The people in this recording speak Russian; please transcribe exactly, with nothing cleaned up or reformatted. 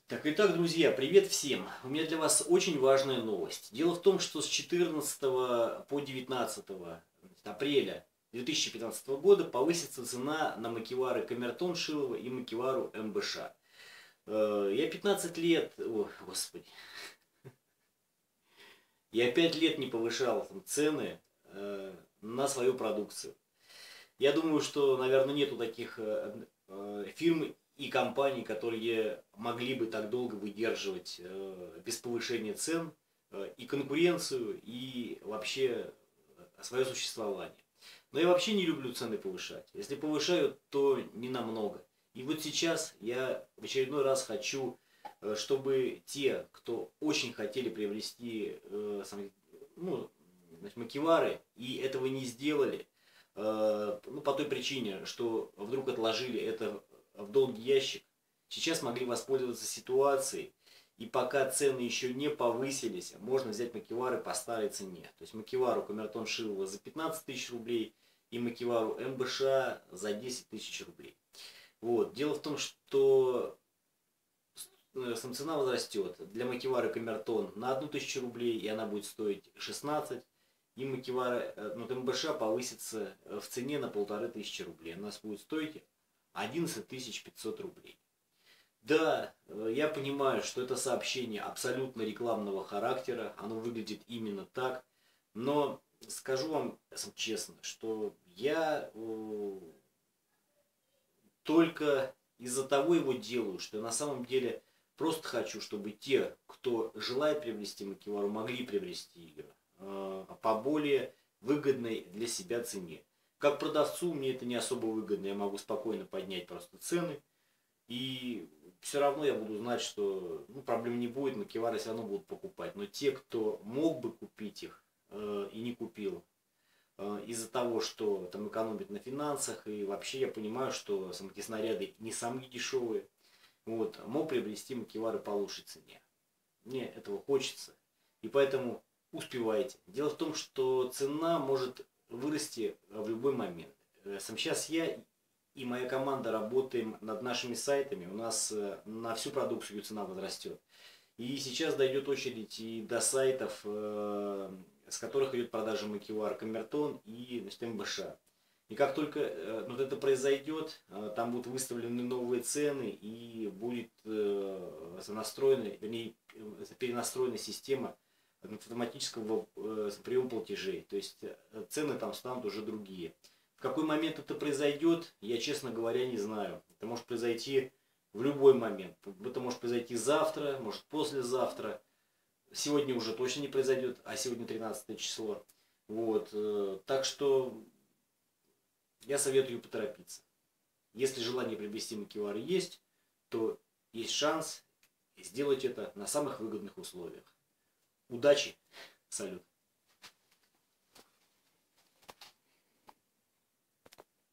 Так, итак, друзья, привет всем! У меня для вас очень важная новость. Дело в том, что с четырнадцатого по девятнадцатое апреля две тысячи пятнадцатого года повысится цена на макевары Камертон Шилова и макевару эм бэ ша. Э, Я пятнадцать лет, о, господи, я пять лет не повышал там цены э, на свою продукцию. Я думаю, что, наверное, нету таких э, э, фирм и компаний, которые могли бы так долго выдерживать э, без повышения цен э, и конкуренцию, и вообще э, свое существование. Но я вообще не люблю цены повышать. Если повышают, то не намного. И вот сейчас я в очередной раз хочу, э, чтобы те, кто очень хотели приобрести э, сам- ну, значит, макевары и этого не сделали, Э, ну, по той причине, что вдруг отложили это в долгий ящик, сейчас могли воспользоваться ситуацией, и пока цены еще не повысились, можно взять макевары по старой цене. То есть макевару Камертон Шилова за пятнадцать тысяч рублей и макевару эм бэ ша за десять тысяч рублей. Вот. Дело в том, что э, сам цена возрастет. Для макевары Камертон на одну тысячу рублей, и она будет стоить шестнадцать. И макевара, э, ну, эм бэ ша повысится в цене на полторы тысячи рублей. Она будет стоить одиннадцать тысяч пятьсот рублей. Да, э, я понимаю, что это сообщение абсолютно рекламного характера. Оно выглядит именно так. Но скажу вам честно, что я э, только из-за того его делаю, что я на самом деле просто хочу, чтобы те, кто желает приобрести макевару, могли приобрести ее э, по более выгодной для себя цене. Как продавцу мне это не особо выгодно, я могу спокойно поднять просто цены, и все равно я буду знать, что ну, проблем не будет, макевары все равно будут покупать. Но те, кто мог бы купить их э, и не купил, э, из-за того, что там экономит на финансах, и вообще я понимаю, что самки снаряды не самые дешевые, вот, мог приобрести макевары по лучшей цене. Мне этого хочется, и поэтому успевайте. Дело в том, что цена может вырасти в любой момент. Э, Сам сейчас я и моя команда работаем над нашими сайтами. У нас э, на всю продукцию цена возрастет. И сейчас дойдет очередь и до сайтов, э, с которых идет продажа макевар Камертон и значит, эм бэ ша. И как только э, вот это произойдет, э, там будут выставлены новые цены и будет э, настроена, вернее, э, перенастроена система автоматического э, приема платежей. То есть э, цены там станут уже другие. В какой момент это произойдет, я, честно говоря, не знаю. Это может произойти в любой момент. Это может произойти завтра, может послезавтра. Сегодня уже точно не произойдет, а сегодня тринадцатое число. Вот. э, Так что я советую поторопиться. Если желание приобрести макевары есть, то есть шанс сделать это на самых выгодных условиях. Удачи! Салют!